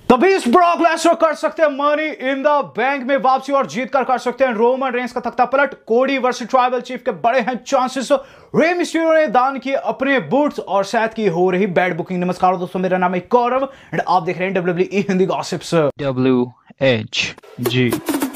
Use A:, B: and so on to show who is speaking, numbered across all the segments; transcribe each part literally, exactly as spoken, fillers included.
A: तभी इस Brock Lesnar कर सकते हैं मनी इन द बैंक में वापसी और जीत कर कर सकते हैं रोमन रेंस का तख्ता पलट। कोडी वर्सेस ट्राइबल चीफ के बड़े हैं चांसेस। रे मिस्टीरियो ने दान किए अपने बूट्स और शायद की हो रही बैड बुकिंग। नमस्कार दोस्तों, मेरा नाम है गौरव एंड आप देख रहे हैं W W E Hindi gossips.
B: W H G.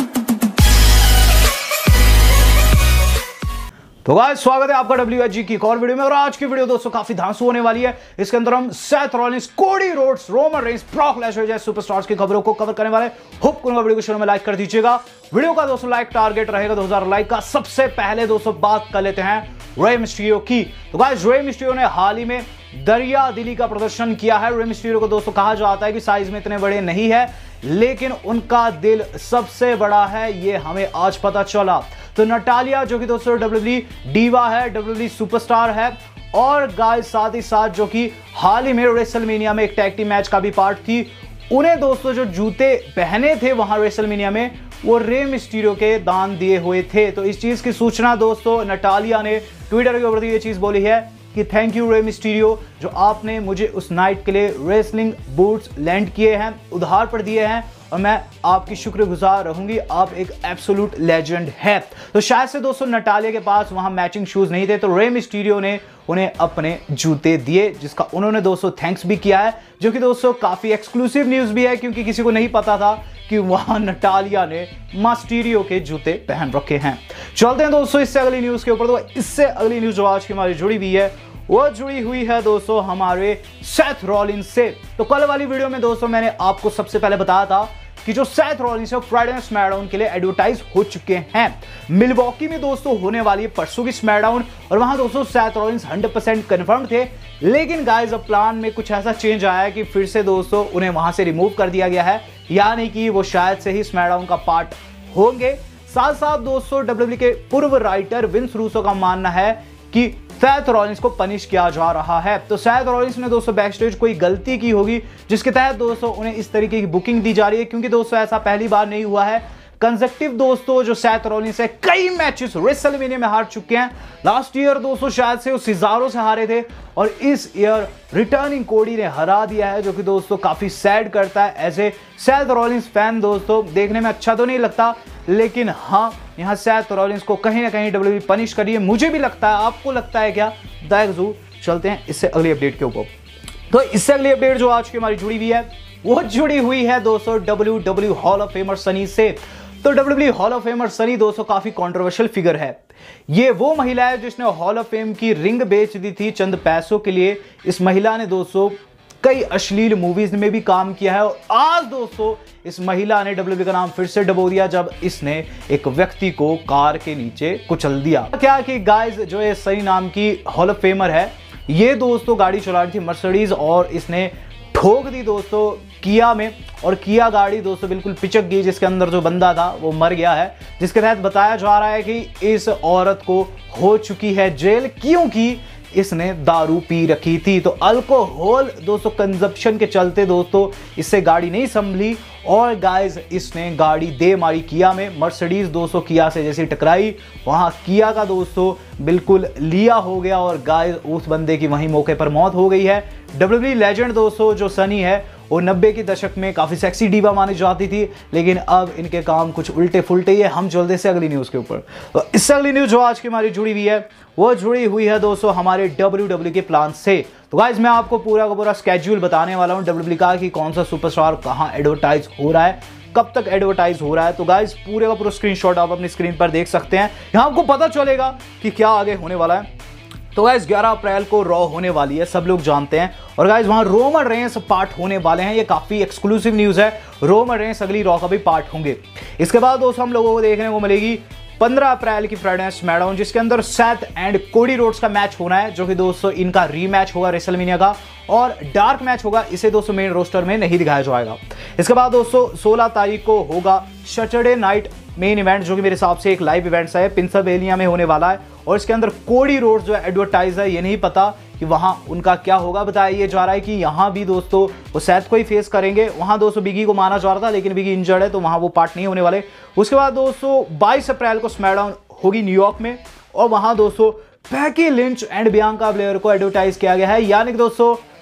A: तो गाइस स्वागत है आपका डब्ल्यू एच जी की एक और वीडियो में। और आज की वीडियो दोस्तों काफी धांसू होने वाली है। इसके अंदर हम Seth Rollins, Cody Rhodes, Roman Reigns, Brock Lesnar जैसे सुपरस्टार्स की खबरों को कवर करने वाले। होप करूंगा वीडियो को शुरू में लाइक कर दीजिएगा। वीडियो का दोस्तों लाइक टारगेट रहेगा दो हज़ार लाइक का। सबसे पहले दोस्तों बात कर लेते हैं रे मिस्टीरियो की। तो गाइस रे मिस्टीरियो ने हाल ही में दरिया दिली का प्रदर्शन किया है। रे मिस्टीरियो को दोस्तों कहा जाता है कि साइज में इतने बड़े नहीं है, लेकिन उनका दिल सबसे बड़ा है, ये हमें आज पता चला। तो नटालिया जो कि दोस्तों डब्ल्यू डब्ल्यू ई डीवा है, डब्ल्यू डब्ल्यू ई सुपरस्टार है, और गाइस साथ ही साथ जो कि हाल ही में रेसलमेनिया में एक टैग टीम मैच का भी पार्ट थी, उन्हें दोस्तों जो जूते पहने थे वहां रेसलमेनिया में वो रे मिस्टीरियो के दान दिए हुए थे। तो इस चीज की सूचना दोस्तों नटालिया ने ट्विटर के ऊपर ये चीज बोली है कि थैंक यू रे मिस्टीरियो, जो आपने मुझे उस नाइट के लिए रेसलिंग बूट्स लैंड किए हैं, उधार पर दिए हैं, और मैं आपकी शुक्रगुजार रहूंगी। आप एक एब्सोल्यूट लेजेंड है। तो शायद से दोस्तों नटालिया के पास वहां मैचिंग शूज नहीं थे, तो रे मिस्टीरियो ने उन्हें अपने जूते दिए, जिसका उन्होंने दोस्तों थैंक्स भी किया है, जो कि दोस्तों काफी एक्सक्लूसिव न्यूज भी है, क्योंकि किसी को नहीं पता था कि वहां नटालिया ने मिस्टीरियो के जूते पहन रखे हैं। चलते हैं दोस्तों इससे अगली न्यूज के ऊपर। तो इससे अगली न्यूज जो आज की हमारी जुड़ी हुई है वो जुड़ी हुई है दोस्तों हमारे सेथ रॉलिंस से। तो कल वाली वीडियो में दोस्तों मैंने आपको सबसे पहले बताया था कि जो सेथ रॉलिंस है फ्राइडे नाइट स्मैकडाउन के लिए एडवर्टाइज हो चुके हैं। मिलवॉकी में दोस्तों होने वाली है परसों की स्मैकडाउन, और वहां दोस्तों Seth Rollins hundred percent confirm थे, लेकिन गाइस अब प्लान में कुछ ऐसा चेंज आया है कि फिर से दोस्तों उन्हें वहां से रिमूव कर दिया गया है, यानी कि वो शायद से ही स्मैकडाउन का पार्ट होंगे। साथ साथ दोस्तों डब्ल्यू डब्ल्यू के पूर्व राइटर विंस रूसो का मानना है कि सेथ रॉलिंस को पनिश किया जा रहा है। तो सेथ रॉलिंस ने दोस्तों बैकस्टेज कोई गलती की होगी, जिसके तहत दोस्तों उन्हें इस तरीके की बुकिंग दी जा रही है, क्योंकि दोस्तों ऐसा पहली बार नहीं हुआ है। कंसेक्टिव दोस्तों जो सेथ रॉलिंस है कई मैचेस रेसलमेनिया में हार चुके हैं। लास्ट ईयर दोस्तों शायद से वो सिजारो से हारे थे, और इस ईयर रिटर्निंग कोडी ने हरा दिया है, जो कि दोस्तों काफी सैड करता है। ऐसे सेथ रॉलिंस फैन दोस्तों देखने में अच्छा तो नहीं लगता, लेकिन हाँ यहाँ सेथ रॉलिंस को कहीं ना कहीं डब्ल्यू डब्ल्यू ई पनिश करिए, मुझे भी लगता है। आपको लगता है क्या? दायजू चलते हैं इससे अगली अपडेट के ऊपर। तो इससे अगली अपडेट जो आज की हमारी जुड़ी हुई है वो जुड़ी हुई है दोस्तों W W hall of famer Sunny से। तो W W hall of famer Sunny दोस्तों काफी कंट्रोवर्शियल फिगर है। ये वो महिला है जिसने हॉल ऑफ फेम की रिंग बेच दी थी चंद पैसों के लिए। इस महिला ने दोस्तों कई अश्लील मूवीज में भी काम किया है, और आज दोस्तों इस महिला ने डब्ल्यू डब्ल्यू का नाम फिर से डबो दिया जब इसने एक व्यक्ति को कार के नीचे कुचल दिया। क्या कि गाइस जो ये सनी नाम की हॉल ऑफ फेमर है, ये दोस्तों गाड़ी चला रही थी मर्सिडीज, और इसने ठोक दी दोस्तों किया में, और किया गाड़ी दोस्तों बिल्कुल पिचक गई, जिसके अंदर जो बंदा था वो मर गया है। जिसके तहत बताया जा रहा है कि इस औरत को हो चुकी है जेल, क्योंकि इसने दारू पी रखी थी। तो अल्कोहल दोस्तों कंजप्शन के चलते दोस्तों इससे गाड़ी नहीं संभली, और गाइस इसने गाड़ी दे मारी किया में। मर्सिडीज दोस्तों किया से जैसी टकराई, वहां किया का दोस्तों बिल्कुल लिया हो गया, और गाइस उस बंदे की वहीं मौके पर मौत हो गई है। डब्ल्यू डब्ल्यू लेजेंड दोस्तों जो सनी है वो नब्बे के दशक में काफी सेक्सी डीवा मानी जाती थी, लेकिन अब इनके काम कुछ उल्टे फुलटे ही है। हम जल्दी से अगली न्यूज के ऊपर। तो इससे अगली न्यूज जो आज की हमारी जुड़ी हुई है वो जुड़ी हुई है दोस्तों हमारे डब्ल्यू डब्ल्यू के प्लान से। तो गाइस मैं आपको पूरा का पूरा स्केड्यूल बताने वाला हूं डब्ल्यू डब्ल्यू का, कि कौन सा सुपरस्टार कहां एडवर्टाइज हो रहा है, कब तक एडवर्टाइज हो रहा है। तो गाइस पूरे का पूरा स्क्रीनशॉट आप अपनी स्क्रीन पर देख सकते हैं। यहां आपको पता चलेगा कि क्या आगे होने वाला है। तो गाइस ग्यारह अप्रैल को रॉ होने वाली है, सब लोग जानते हैं, और गाइस वहां रोमन रेंस पार्ट होने वाले हैं। ये काफी एक्सक्लूसिव न्यूज है। रोमन रेंस अगली रॉ का भी पार्ट होंगे। इसके बाद दोस्तों हम लोगों को देखने को मिलेगी पंद्रह अप्रैल की फ्राइडे नाइट स्मैकडाउन, जिसके अंदर सेथ एंड कोडी रोड्स का मैच होना है, जो कि दोस्तों इनका रीमैच होगा रेसलमेनिया का, और डार्क मैच होगा। इसे दोस्तों मेन रोस्टर में नहीं दिखाया जाएगा। इसके बाद दोस्तों सोलह तारीख को होगा सैटरडे नाइट मेन इवेंट, जो कि मेरे हिसाब से एक लाइव इवेंट है, पेंसिल्वेनिया में होने वाला है, और इसके अंदर कोडी रोड्स जो है एडवर्टाइज है। ये नहीं पता कि वहां उनका क्या होगा। बताया ये जा रहा है कि यहां भी दोस्तों वो सेथ को ही फेस करेंगे। वहां दोस्तों बिगी को माना जा रहा था, लेकिन बिगी इंजर्ड है, तो वहां वो पार्ट नहीं होने वाले। उसके बाद दोस्तों बाईस अप्रैल को स्मैकडाउन होगी न्यूयॉर्क में, और वहां दोस्तों Becky Lynch and Bianca Belair को एडवर्टाइज किया गया है, यानी कि दोस्तों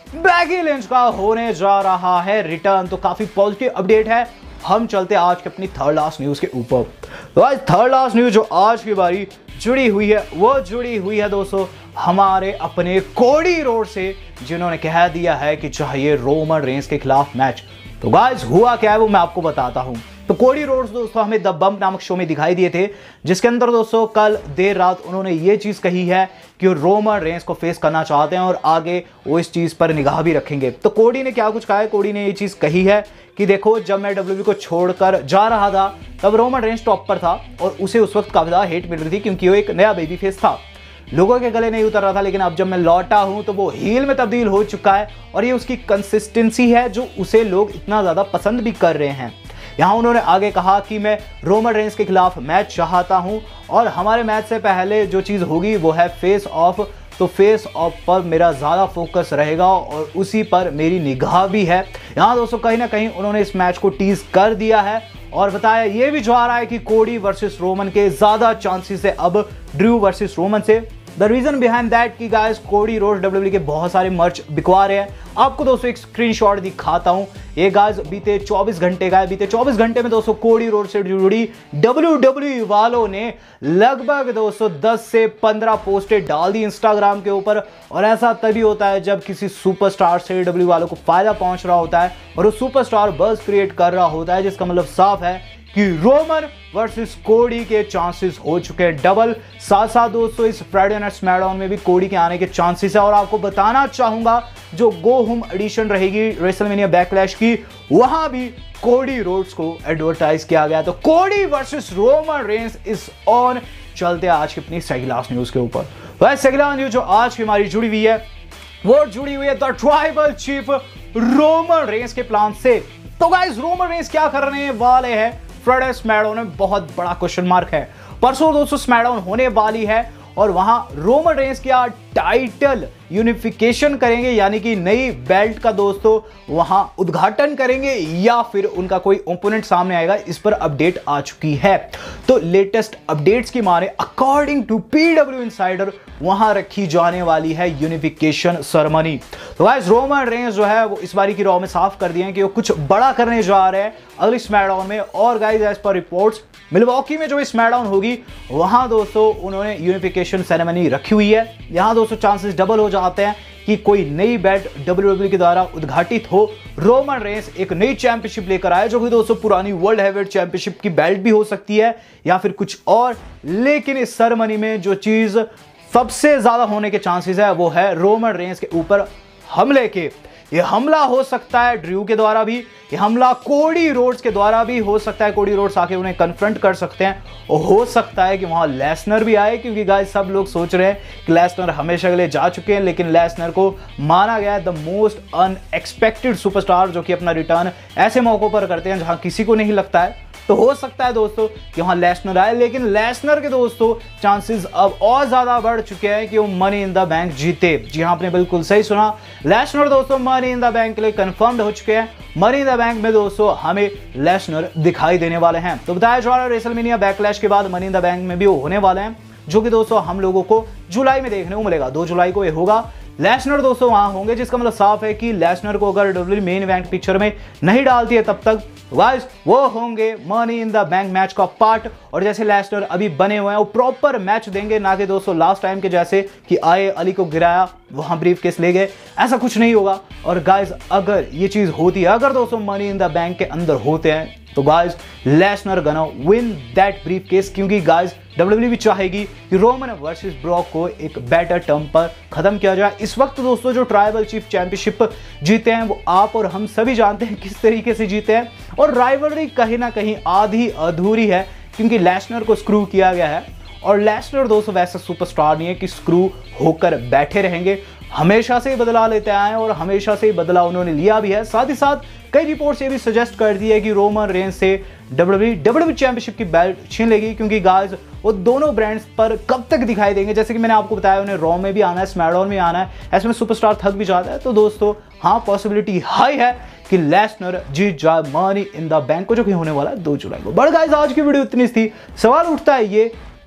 A: बेकी लिंच का होने जा रहा है रिटर्न। तो काफी पॉजिटिव अपडेट है। हम चलते आज के अपनी थर्ड लास्ट न्यूज के ऊपर। तो आज थर्ड लास्ट न्यूज जो आज की बारी जुड़ी हुई है वो जुड़ी हुई है दोस्तों हमारे अपने कोडी रोड से, जिन्होंने कह दिया है कि चाहिए रोमन रेंस के खिलाफ मैच। तो गाइस हुआ क्या है वो मैं आपको बताता हूं। तो कोडी रोड्स दोस्तों हमें द बम्प नामक शो में दिखाई दिए थे, जिसके अंदर दोस्तों कल देर रात उन्होंने ये चीज कही है कि वो रोमन रेंस को फेस करना चाहते हैं और आगे वो इस चीज पर निगाह भी रखेंगे। तो कोडी ने क्या कुछ कहा है, कोडी ने ये चीज कही है कि देखो जब मैं डब्ल्यूडब्ल्यूई को छोड़कर जा रहा था तब रोमन रेंस टॉप पर था और उसे उस वक्त काफी ज्यादा हेट मिल रही थी क्योंकि वो एक नया बेबी फेस था, लोगों के गले नहीं उतर रहा था। लेकिन अब जब मैं लौटा हूं तो वो हील में तब्दील हो चुका है और ये उसकी कंसिस्टेंसी है जो उसे लोग इतना ज्यादा पसंद भी कर रहे हैं। यहां उन्होंने आगे कहा कि मैं रोमन रेंस के खिलाफ मैच चाहता हूं और हमारे मैच से पहले जो चीज होगी वो है फेस ऑफ। तो फेस ऑफ पर मेरा ज़्यादा फोकस रहेगा और उसी पर मेरी निगाह भी है। यहाँ दोस्तों कहीं ना कहीं उन्होंने इस मैच को टीज कर दिया है और बताया ये भी जा रहा है कि कोडी वर्सेस रोमन के ज़्यादा चांसेस है अब ड्रू वर्सेस रोमन से। द रीजन बिहाइंड दैट कि गाइस कोडी रोड्स डब्ल्यूडब्ल्यूई के बहुत सारे मर्च बिकवा रहे हैं। आपको दोस्तों एक स्क्रीनशॉट दिखाता हूं। ये गाइस बीते चौबीस घंटे का है। बीते चौबीस घंटे में दोस्तों कोडी रोड से जुड़ी डब्ल्यूडब्ल्यूई वालों ने लगभग दोस्तों दस से पंद्रह पोस्टें डाल दी इंस्टाग्राम के ऊपर। और ऐसा तभी होता है जब किसी सुपरस्टार से डब्ल्यू वालों को फायदा पहुंच रहा होता है और वो सुपरस्टार बuzz क्रिएट कर रहा होता है, जिसका मतलब साफ है कि रोमन वर्सेस कोडी के चांसेस हो चुके हैं डबल। साथ साथ दोस्तों इस फ्राइडे नाइट स्मैकडाउन में भी कोडी के आने के चांसेस है। और आपको बताना चाहूंगा जो गो होम एडिशन रहेगी रेसलमेनिया बैकलैश की, वहां भी कोडी रोड्स को एडवर्टाइज किया गया। तो Cody versus Roman Reigns is on. चलते आज की अपनी सेकंड लास्ट न्यूज के ऊपर। वह सेकंड लास्ट न्यूज जो आज की हमारी जुड़ी हुई है वो जुड़ी हुई है the tribal chief Roman Reigns के प्लान से। तो गाइस रोमन रेंस क्या करने वाले हैं फ्राइडे स्मैकडाउन में, बहुत बड़ा क्वेश्चन मार्क है। परसों दोस्तों स्मैकडाउन होने वाली है और वहां रोमन रेंस क्या टाइटल यूनिफिकेशन करेंगे, यानी कि नई बेल्ट का दोस्तों वहां उद्घाटन करेंगे या फिर उनका कोई ओपोनेंट सामने आएगा, इस पर अपडेट आ चुकी है। तो लेटेस्ट अपडेट्स की माने अकॉर्डिंग टू पीडब्ल्यू इनसाइडर वहां रखी जाने वाली है यूनिफिकेशन सेरेमनी। तो गाइस रोमन रेंस जो है वो इस बारी की रॉ में साफ कर दिए हैं कि वो कुछ बड़ा करने जा रहे हैं अगली स्मैकडाउन में। और गाइस एज पर रिपोर्ट्स मिलवॉकी में जो स्मैकडाउन होगी वहां दोस्तों उन्होंने यूनिफिकेशन सेरेमनी रखी हुई है। यहां दोस्तों चांसेस डबल हो जाते हैं कि कोई नई बेल्ट डब्ल्यूडब्ल्यूई के द्वारा उद्घाटित हो। रोमन रेंस एक नई चैंपियनशिप लेकर आए जो कि दोस्तों पुरानी वर्ल्ड हैवीवेट चैंपियनशिप की बेल्ट भी हो सकती है या फिर कुछ और। लेकिन इस सेरेमनी में जो चीज सबसे ज्यादा होने के चांसेस है वो है रोमन रेंस के ऊपर हमले के। ये हमला हो सकता है ड्रू के द्वारा भी, ये हमला कोडी रोड्स के द्वारा भी हो सकता है। कोडी रोड्स आके उन्हें कन्फ्रंट कर सकते हैं और हो सकता है कि वहां लेसनर भी आए, क्योंकि गाइस सब लोग सोच रहे हैं कि लेसनर हमेशा के लिए जा चुके हैं, लेकिन लेसनर को माना गया है द मोस्ट अनएक्सपेक्टेड सुपरस्टार जो कि अपना रिटर्न ऐसे मौकों पर करते हैं जहां किसी को नहीं लगता है। तो हो सकता है दोस्तों कि वहां लेसनर आए, लेकिन लेसनर के दोस्तों चांसेस अब और ज्यादा बढ़ चुके हैं कि वो मनी इन द बैंक जीते। जी हां, आपने बिल्कुल सही सुना, लेसनर दोस्तों मनी इन द बैंक के लिए कंफर्म्ड हो चुके हैं। मनी इन द बैंक में दोस्तों हमें लेसनर दिखाई देने वाले हैं। तो बताया जा रहा है रेसलमेनिया बैकलैश के बाद मनी इन द बैंक में भी वो होने वाले हैं, जो कि दोस्तों हम लोगों को जुलाई में देखने को मिलेगा। दो जुलाई को ये होगा। लेसनर दोस्तों वहां होंगे, जिसका मतलब साफ है कि लेसनर को अगर डब्ल्यूडब्ल्यूई मेन इवेंट पिक्चर में नहीं डालती है तब तक गाइस वो होंगे money in the bank match का पार्ट। और जैसे लेसनर अभी बने हुए हैं वो प्रॉपर मैच देंगे, ना कि दोस्तों लास्ट टाइम के जैसे कि आए अली को गिराया वहां ब्रीफ केस ले गए, ऐसा कुछ नहीं होगा। और गाइस अगर ये चीज होती है, अगर दोस्तों मनी इन द बैंक के अंदर होते हैं तो guys Lesnar gonna win that briefcase, क्योंकि गाइस डब्ल्यूडब्ल्यूई भी चाहेगी कि रोमन वर्सेस ब्रॉक को एक बेटर टर्म पर खत्म किया जाए। इस वक्त दोस्तों जो ट्राइबल चीफ चैंपियनशिप जीते हैं वो आप और हम सभी जानते हैं किस तरीके से जीते हैं, और राइवलरी कहीं ना कहीं आधी अधूरी है क्योंकि लेसनर को स्क्रू किया गया है। और लेसनर दोस्तों वैसा सुपरस्टार नहीं है कि स्क्रू होकर बैठे रहेंगे, हमेशा से ही बदला लेते आए हैं और हमेशा से ही बदला उन्होंने लिया भी है। साथ ही साथ कई रिपोर्ट्स ये भी सजेस्ट कर दी है कि रोमन रेंस से डब्ल्यूडब्ल्यूई डब्ल्यूडब्ल्यूई चैंपियनशिप की बेल्ट छीन लेगी, क्योंकि गाइस वो दोनों ब्रांड्स पर कब तक दिखाई देंगे। जैसे कि मैंने आपको बताया उन्हें रॉ में भी आना है, स्मैकडाउन में आना है, ऐसे में सुपरस्टार थक भी जाता है। तो दोस्तों हाँ, पॉसिबिलिटी हाई है कि लेसनर जीत जाए मनी इन द बैंक को, जो कि होने वाला है दो जुलाई को। बट गाइस आज की वीडियो इतनी थी। सवाल उठता है ये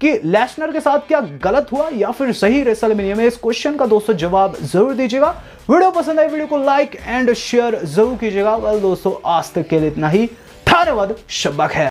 A: कि लेसनर के साथ क्या गलत हुआ या फिर सही रेसलमेनिया में, इस क्वेश्चन का दोस्तों जवाब जरूर दीजिएगा। वीडियो पसंद आए वीडियो को लाइक एंड शेयर जरूर कीजिएगा। वेल दोस्तों आज तक के लिए इतना ही, धन्यवाद, शब्बा खैर।